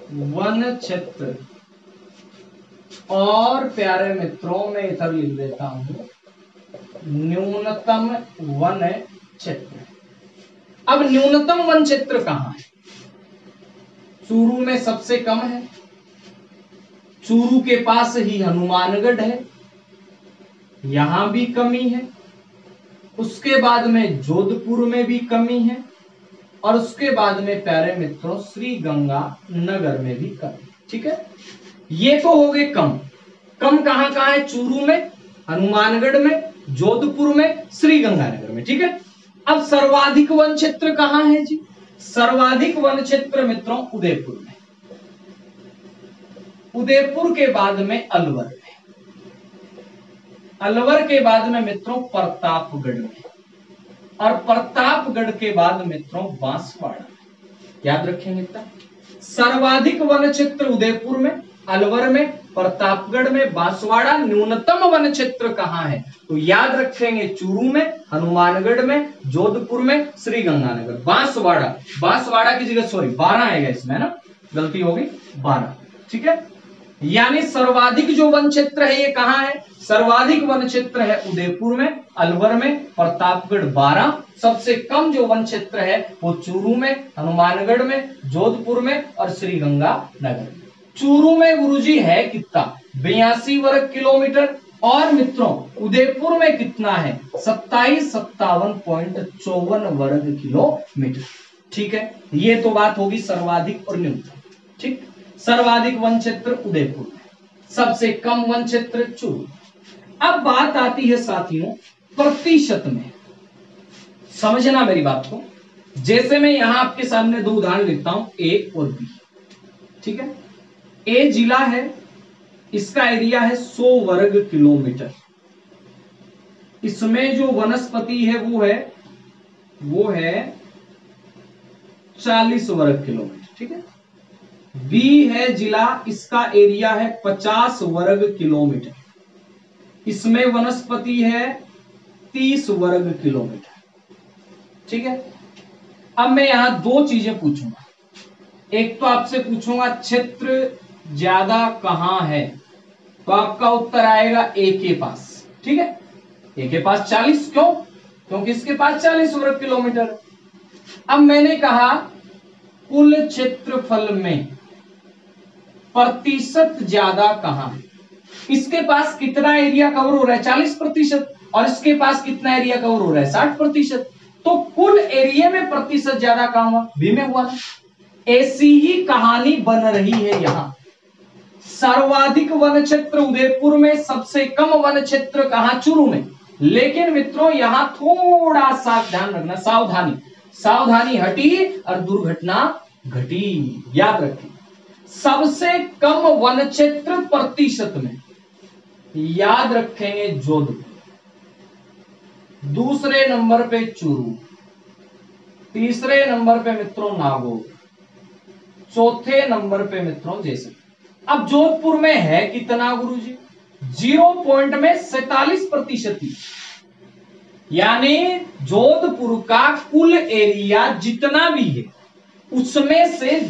वन क्षेत्र, और प्यारे मित्रों मैं इधर लिख देता हूं न्यूनतम वन क्षेत्र। अब न्यूनतम वन क्षेत्र कहां है? चूरू में सबसे कम है, चूरू के पास ही हनुमानगढ़ है, यहां भी कमी है, उसके बाद में जोधपुर में भी कमी है, और उसके बाद में प्यारे मित्रों श्री गंगानगर में भी कमी। ठीक है, ये तो हो गए कम। कम कहां कहां है? चूरू में, हनुमानगढ़ में, जोधपुर में, श्री गंगानगर में। ठीक है, अब सर्वाधिक वन क्षेत्र कहां है जी? सर्वाधिक वन क्षेत्र मित्रों उदयपुर में, उदयपुर के बाद में अलवर में, अलवर के बाद में मित्रों प्रतापगढ़ में, और प्रतापगढ़ के बाद मित्रों बांसवाड़ा। याद रखेंगे इतना, सर्वाधिक वन क्षेत्र उदयपुर में, अलवर में, प्रतापगढ़ में, बांसवाड़ा। न्यूनतम वन क्षेत्र कहां है? तो याद रखेंगे चूरू में, हनुमानगढ़ में, जोधपुर में, श्री गंगानगर। बांसवाड़ा, बांसवाड़ा की जगह सॉरी 12 आएगा इसमें, है ना, गलती हो गई 12। ठीक है, यानी सर्वाधिक जो वन क्षेत्र है ये कहां है? सर्वाधिक वन क्षेत्र है उदयपुर में, अलवर में, प्रतापगढ़ 12। सबसे कम जो वन क्षेत्र है वो चूरू में, हनुमानगढ़ में, जोधपुर में और श्री गंगानगर में। चूरू में गुरुजी है कितना? 82 वर्ग किलोमीटर, और मित्रों उदयपुर में कितना है? 2757.54 वर्ग किलोमीटर। ठीक है, ये तो बात होगी सर्वाधिक और न्यूनतम। ठीक, सर्वाधिक वन क्षेत्र उदयपुर में, सबसे कम वन क्षेत्र चूरू। अब बात आती है साथियों प्रतिशत में, समझना मेरी बात को। जैसे मैं यहां आपके सामने दो उदाहरण लिखता हूं, ए और बी। ठीक है, ए जिला है, इसका एरिया है 100 वर्ग किलोमीटर, इसमें जो वनस्पति है वो है 40 वर्ग किलोमीटर। ठीक है, बी है जिला, इसका एरिया है 50 वर्ग किलोमीटर, इसमें वनस्पति है 30 वर्ग किलोमीटर। ठीक है, अब मैं यहां दो चीजें पूछूंगा। एक तो आपसे पूछूंगा क्षेत्र ज्यादा कहां है, तो आपका उत्तर आएगा ए के पास। ठीक है, ए के पास 40, क्यों? क्योंकि इसके पास 40 वर्ग किलोमीटर। अब मैंने कहा कुल क्षेत्रफल में प्रतिशत ज्यादा कहां है? इसके पास कितना एरिया कवर हो रहा है? 40%, और इसके पास कितना एरिया कवर हो रहा है? 60%। तो कुल एरिया में प्रतिशत ज्यादा कहां हुआ? बी में हुआ ना। ऐसी ही कहानी बन रही है यहां। सर्वाधिक वन क्षेत्र उदयपुर में, सबसे कम वन क्षेत्र कहां? चूरू में। लेकिन मित्रों यहां थोड़ा सा ध्यान रखना, सावधानी, सावधानी हटी और दुर्घटना घटी। याद रखें, सबसे कम वन क्षेत्र प्रतिशत में याद रखेंगे जोधपुर, दूसरे नंबर पे चूरू, तीसरे नंबर पे मित्रों नागौर, चौथे नंबर पे मित्रों जैसलमेर। अब जोधपुर में है कितना गुरुजी? 0.47%, यानी जोधपुर का कुल एरिया जितना भी है उसमें से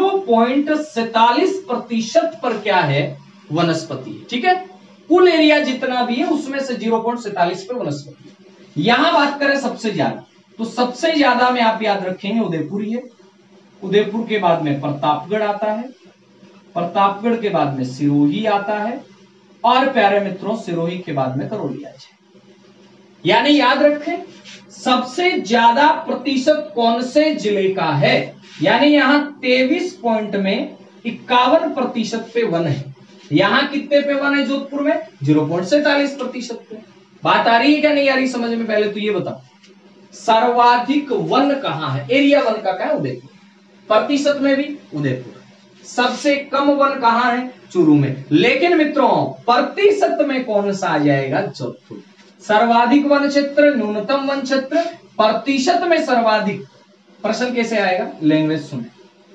0.47% पर क्या है? वनस्पति है। ठीक है, कुल एरिया जितना भी है उसमें से 0.47 पर वनस्पति है। यहां बात करें सबसे ज्यादा, तो सबसे ज्यादा में आप याद रखेंगे उदयपुर ही है। उदयपुर के बाद में प्रतापगढ़ आता है, प्रतापगढ़ के बाद में सिरोही आता है, और प्यारे मित्रों सिरोही के बाद में करौली आ जाए। यानी याद रखें सबसे ज्यादा प्रतिशत कौन से जिले का है? यानी यहां 23 पॉइंट में 51% पे वन है। यहां कितने पे वन है जोधपुर में? 0.47% पे। बात आ रही है क्या नहीं आ रही समझ में? पहले तो ये बताओ सर्वाधिक वन कहां है? एरिया वन का क्या है? उदयपुर। प्रतिशत में भी उदयपुर। सबसे कम वन कहां है? चूरू में। लेकिन मित्रों प्रतिशत में कौन सा आ जाएगा? जोधपुर। सर्वाधिक वन क्षेत्र, न्यूनतम वन क्षेत्र, प्रतिशत में सर्वाधिक। प्रश्न कैसे आएगा? लैंग्वेज सुने,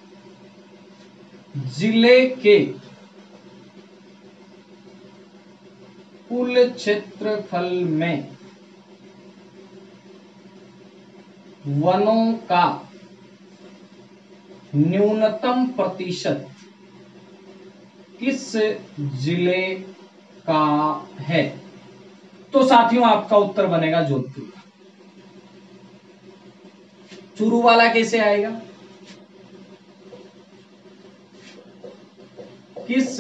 जिले के कुल क्षेत्रफल में वनों का न्यूनतम प्रतिशत किस जिले का है? तो साथियों आपका उत्तर बनेगा जोधपुर। चूरू वाला कैसे आएगा? किस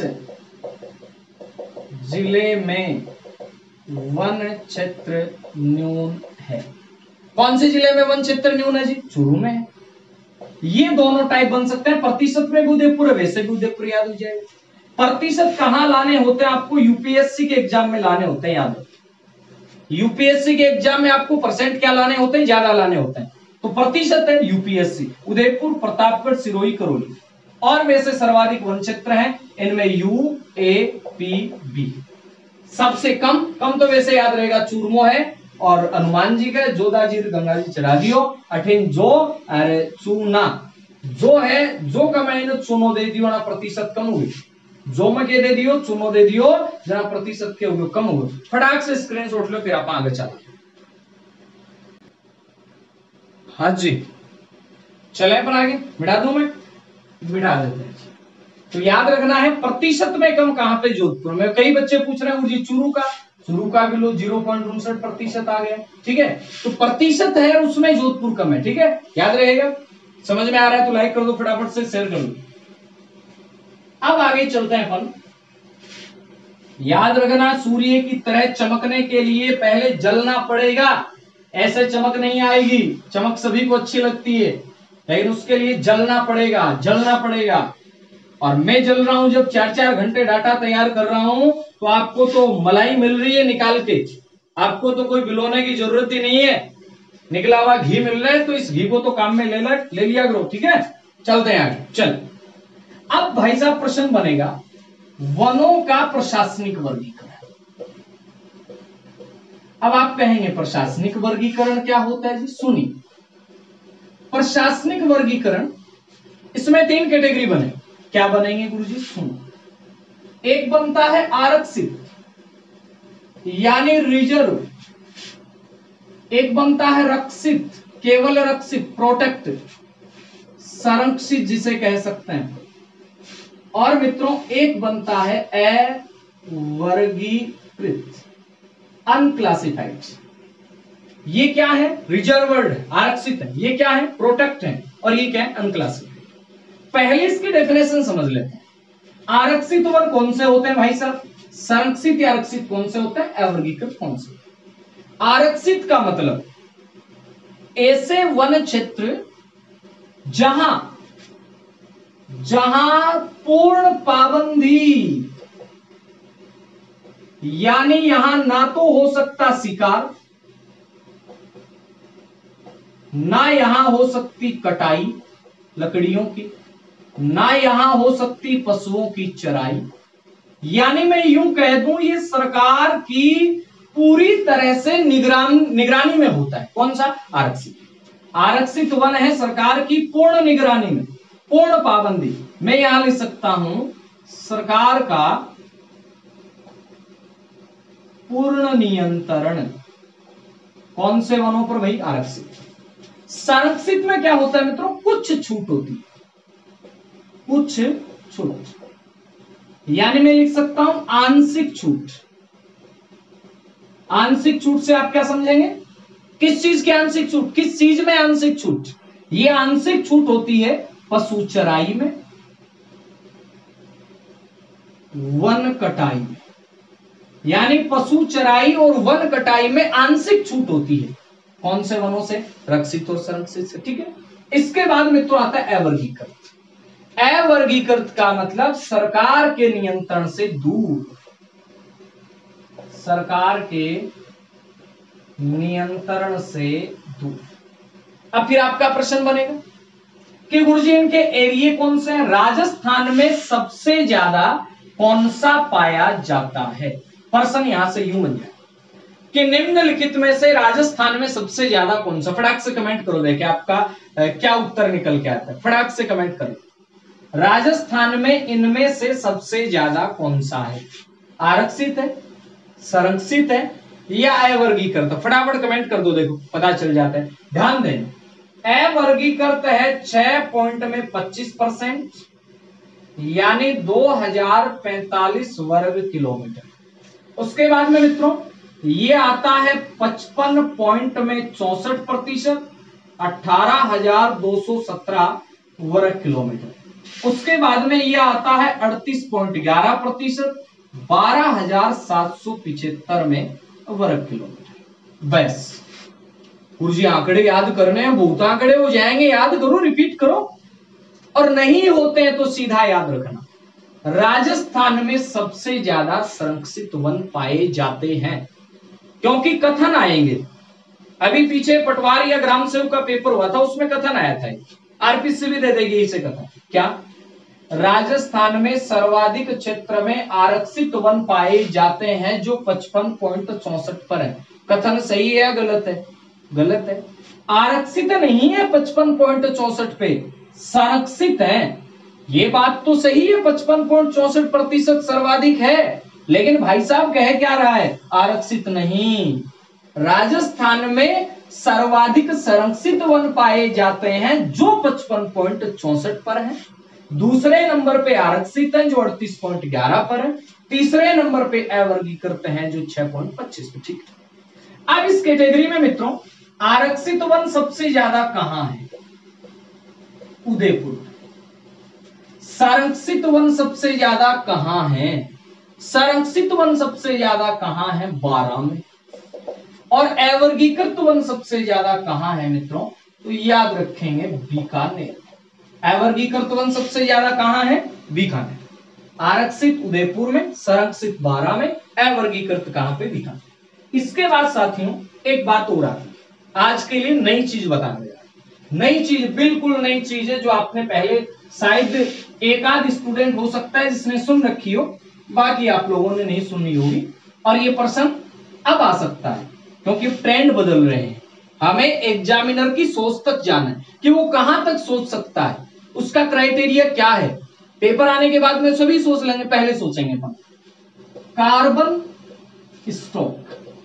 जिले में वन क्षेत्र न्यून है? कौन से जिले में वन क्षेत्र न्यून है जी? चूरू में है। ये दोनों टाइप बन सकते हैं, प्रतिशत में भी उदयपुर है, वैसे भी उदयपुर याद हो जाएगा। प्रतिशत कहां लाने होते हैं आपको? यूपीएससी के एग्जाम में लाने होते हैं, याद रखो। यूपीएससी के एग्जाम में आपको परसेंट क्या लाने होते हैं? ज्यादा लाने होते हैं। तो प्रतिशत है यूपीएससी, उदयपुर, प्रतापगढ़, सिरोही, करौली। और वैसे सर्वाधिक वन क्षेत्र हैं इनमें यू, ए, पी, बी। सबसे कम तो वैसे याद रहेगा चूरमो है और हनुमान जी का, जोधाजीर गंगा जी चढ़ा दियो, अठिन जो अरे चूना जो है, जो कमाई चूनो दे दियो ना, प्रतिशत कम हुई, जो में के दे दियो चूनो दे दियो जरा प्रतिशत के हुए कम हुए। फटाक से स्क्रीनशॉट लो, फिर आप आगे चलो। हाँ जी, चले पर आगे, मिटा दूं मैं? मिटा देते हैं। तो याद रखना है प्रतिशत में कम कहां पे? जोधपुर में। कई बच्चे पूछ रहे हैं जी चूरू का भी लो, 0.59% आ गया, ठीक है। तो प्रतिशत है उसमें जोधपुर कम है, ठीक है, याद रहेगा। समझ में आ रहा है तो लाइक कर दो, फटाफट से शेयर कर दो। अब आगे चलते हैं अपन। याद रखना, सूर्य की तरह चमकने के लिए पहले जलना पड़ेगा, ऐसे चमक नहीं आएगी। चमक सभी को अच्छी लगती है, लेकिन उसके लिए जलना पड़ेगा। और मैं जल रहा हूं जब 4-4 घंटे डाटा तैयार कर रहा हूं, तो आपको तो मलाई मिल रही है निकाल के, आपको तो कोई भिगोने की जरूरत ही नहीं है, निकला हुआ घी मिल रहा है, तो इस घी को तो काम में ले लिया करो, ठीक है। चलते हैं आगे। चल, अब भाई साहब प्रश्न बनेगा वनों का प्रशासनिक वर्गीकरण। अब आप कहेंगे प्रशासनिक वर्गीकरण क्या होता है जी? सुनिए, प्रशासनिक वर्गीकरण, इसमें 3 कैटेगरी बने। क्या बनेंगे गुरुजी? सुनो, एक बनता है आरक्षित यानी रिजर्व, एक बनता है रक्षित, केवल रक्षित, प्रोटेक्टेड, संरक्षित जिसे कह सकते हैं, और मित्रों एक बनता है अवर्गीकृत, अनक्लासिफाइड। ये क्या है? रिजर्वर्ड, आरक्षित है, ये क्या है? प्रोटेक्ट है, और ये क्या है? अनक्लासिफाइड। पहले इसकी डेफिनेशन समझ लेते हैं। आरक्षित वन कौन से होते हैं भाई साहब? संरक्षित या आरक्षित कौन से होते हैं? अवर्गीकृत कौन से? आरक्षित का मतलब ऐसे वन क्षेत्र जहां पूर्ण पाबंदी, यानी यहां ना तो हो सकता शिकार, ना यहां हो सकती कटाई लकड़ियों की, ना यहां हो सकती पशुओं की चराई। यानी मैं यूं कह दूं, ये सरकार की पूरी तरह से निगरानी में होता है। कौन सा? आरक्षित। आरक्षित वन है सरकार की पूर्ण निगरानी में, पूर्ण पाबंदी। मैं यहां लिख सकता हूं सरकार का पूर्ण नियंत्रण। कौन से वनों पर भाई? आरक्षित। संरक्षित में क्या होता है मित्रों? कुछ छूट होती है, कुछ छूट, यानी मैं लिख सकता हूं आंशिक छूट। आंशिक छूट से आप क्या समझेंगे? किस चीज की आंशिक छूट? किस चीज में आंशिक छूट? ये आंशिक छूट होती है पशु चराई में, वन कटाई में। यानी पशु चराई और वन कटाई में आंशिक छूट होती है। कौन से वनों से? रक्षित और संरक्षित से, ठीक है। इसके बाद मित्रों आता है अवर्गीकृत। अवर्गीकृत का मतलब सरकार के नियंत्रण से दूर, सरकार के नियंत्रण से दूर। अब फिर आपका प्रश्न बनेगा कि गुरुजी इनके एरिया कौन से हैं? राजस्थान में सबसे ज्यादा कौन सा पाया जाता है? प्रश्न यहां से यूं बन जाए कि निम्नलिखित में से राजस्थान में सबसे ज्यादा कौन सा? फटाक से कमेंट करो, देखे आपका क्या उत्तर निकल के आता है। फटाक से कमेंट करो, राजस्थान में इनमें से सबसे ज्यादा कौन सा है? आरक्षित है, संरक्षित है या अवर्गीकृत? फटाफट कमेंट कर दो, देखो पता चल जाता है। ध्यान देना, अवर्गीकृत है 6 पॉइंट में 25%, यानी 2045 वर्ग किलोमीटर। उसके बाद में मित्रों ये आता है 55 पॉइंट में 64%, 18,217 वर्ग किलोमीटर। उसके बाद में ये आता है 38.11%, 12,775 में वर्ग किलोमीटर। बस गुरुजी आंकड़े याद करने हैं, बहुत आंकड़े हो जाएंगे, याद करो, रिपीट करो, और नहीं होते हैं तो सीधा याद रखना। राजस्थान में सबसे ज्यादा संरक्षित वन पाए जाते हैं, क्योंकि कथन आएंगे। अभी पीछे पटवारी या ग्राम सेवक का पेपर हुआ था, उसमें कथन आया था, आरपीसी भी दे देगी इसे कथन। क्या? राजस्थान में सर्वाधिक क्षेत्र में आरक्षित वन पाए जाते हैं जो 55.64 पर है। कथन सही है या गलत है? गलत है। आरक्षित नहीं है 55.64 पे, संरक्षित है। ये बात तो सही है, 55.64% सर्वाधिक है, लेकिन भाई साहब कह क्या रहा है? आरक्षित नहीं। राजस्थान में सर्वाधिक संरक्षित वन पाए जाते हैं जो 55.64 पर है। दूसरे नंबर पे आरक्षित है जो 38.11 पर है। तीसरे नंबर पे अवर्गीकृत हैं जो 6.25 पर। ठीक है, अब इस कैटेगरी में मित्रों आरक्षित वन सबसे ज्यादा कहां है? उदयपुर। संरक्षित वन सबसे ज्यादा कहां है? संरक्षित वन सबसे ज्यादा कहां है? बारां में। और अवर्गीकृत वन सबसे ज्यादा कहां है मित्रों? तो याद रखेंगे बीकानेर। अवर्गीकृत वन सबसे ज्यादा कहां है? बीकानेर। आरक्षित उदयपुर में, संरक्षित बारां में, अवर्गीकृत कहां पे? बीकानेर। इसके बाद साथियों एक बात और आती है, आज के लिए नई चीज बताने जा रहा हूं। नई चीज, बिल्कुल नई चीज है, जो आपने पहले शायद एक आध स्टूडेंट हो सकता है जिसने सुन रखी हो, बाकी आप लोगों ने नहीं सुनी होगी। और ये प्रश्न अब आ सकता है क्योंकि ट्रेंड बदल रहे हैं। हमें एग्जामिनर की सोच तक जाना है कि वो कहां तक सोच सकता है, उसका क्राइटेरिया क्या है। पेपर आने के बाद में सभी सोच लेंगे, पहले सोचेंगे अपन कार्बन स्टॉक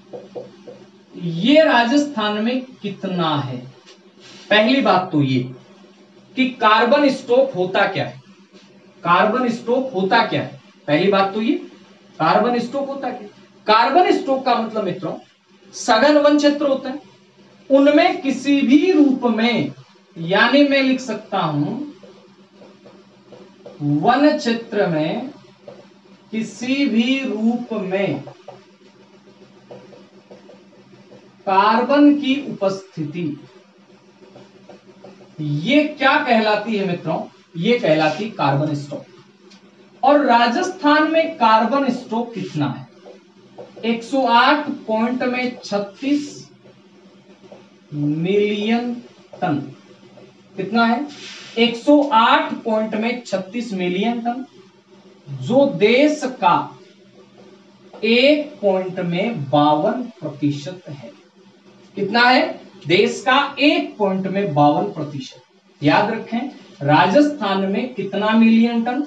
ये राजस्थान में कितना है। पहली बात तो ये कि कार्बन स्टॉक होता क्या है। कार्बन स्टॉक होता क्या है, पहली बात तो ये कार्बन स्टॉक होता क्या। कार्बन स्टॉक का मतलब मित्रों सघन वन क्षेत्र होता है, उनमें किसी भी रूप में, यानी मैं लिख सकता हूं वन क्षेत्र में किसी भी रूप में कार्बन की उपस्थिति, ये क्या कहलाती है मित्रों? ये कहलाती कार्बन स्टॉक। और राजस्थान में कार्बन स्टॉक कितना है? 108.36 मिलियन टन। कितना है? 108.36 मिलियन टन, जो देश का 1.52% है। कितना है? देश का 1.52%। याद रखें, राजस्थान में कितना मिलियन टन?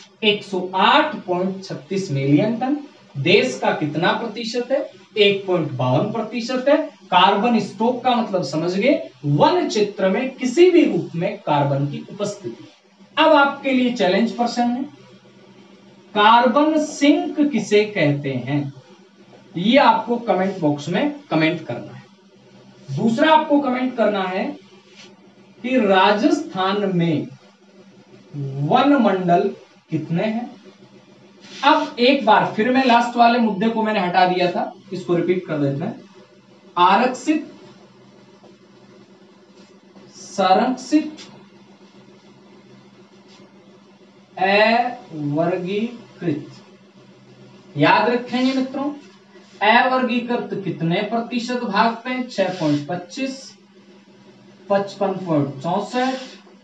108.36 million ton. देश का कितना प्रतिशत है? 1.52% है। कार्बन स्टॉक का मतलब समझ गए, वन क्षेत्र में किसी भी रूप में कार्बन की उपस्थिति। अब आपके लिए चैलेंज प्रश्न है, कार्बन सिंक किसे कहते हैं? ये आपको कमेंट बॉक्स में कमेंट करना है। दूसरा आपको कमेंट करना है कि राजस्थान में वन मंडल कितने हैं। अब एक बार फिर मैं लास्ट वाले मुद्दे को मैंने हटा दिया था, इसको रिपीट कर देते हैं। आरक्षित, संरक्षित, अवर्गीकृत। याद रखेंगे मित्रों, अवर्गीकृत कितने प्रतिशत भाग पे? 6.25, 55.64,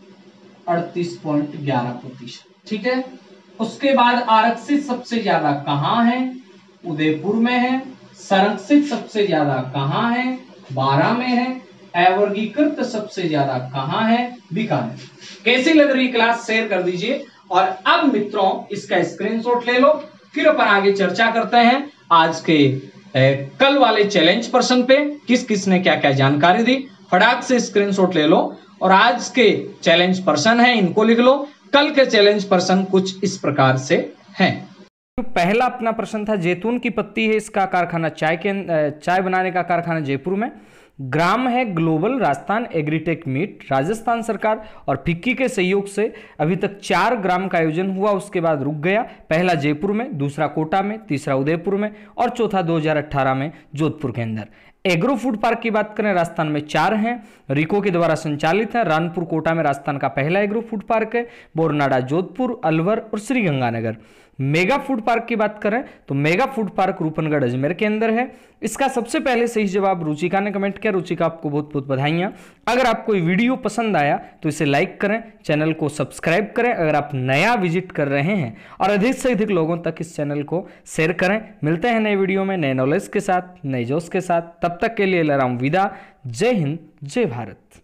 38.11%। ठीक है। उसके बाद आरक्षित सबसे ज्यादा कहां है? उदयपुर में है। संरक्षित सबसे ज्यादा कहां है? बारां में है। अवर्गीकृत सबसे ज्यादा कहां है? बीकानेर। कैसी लग रही क्लास? शेयर कर दीजिए। और अब मित्रों इसका स्क्रीनशॉट ले लो, फिर अपन आगे चर्चा करते हैं आज के कल वाले चैलेंज प्रश्न पे, किस किस ने क्या क्या जानकारी दी। फटाक से स्क्रीनशॉट ले लो और आज के चैलेंज प्रश्न है इनको लिख लो। कल के चैलेंज प्रश्न कुछ इस प्रकार से हैं। तो पहला अपना प्रश्न था, जैतून की पत्ती है इसका कारखाना चाय बनाने का कारखाना जयपुर में। ग्राम है global Rajasthan agritech meet. Rajasthan सरकार और फिक्की के सहयोग से अभी तक 4 ग्राम का आयोजन हुआ, उसके बाद रुक गया। पहला जयपुर में, दूसरा कोटा में, तीसरा उदयपुर में और चौथा 2018 में जोधपुर के अंदर। एग्रो फूड पार्क की बात करें, राजस्थान में 4 हैं, रिको के द्वारा संचालित है। रानपुर कोटा में राजस्थान का पहला एग्रो फूड पार्क है। बोरनाडा जोधपुर, अलवर और श्रीगंगानगर। मेगा फूड पार्क की बात करें तो mega food park Rupangarh Ajmer के अंदर है। इसका सबसे पहले सही जवाब रुचिका ने कमेंट किया। रुचिका, आपको बहुत बहुत बधाइयां। अगर आपको ये वीडियो पसंद आया तो इसे लाइक करें, चैनल को सब्सक्राइब करें अगर आप नया विजिट कर रहे हैं, और अधिक से अधिक लोगों तक इस चैनल को शेयर करें। मिलते हैं नए वीडियो में नए नॉलेज के साथ, नए जोश के साथ। तब तक के लिए ले रहा हूं विदा। जय हिंद, जय भारत।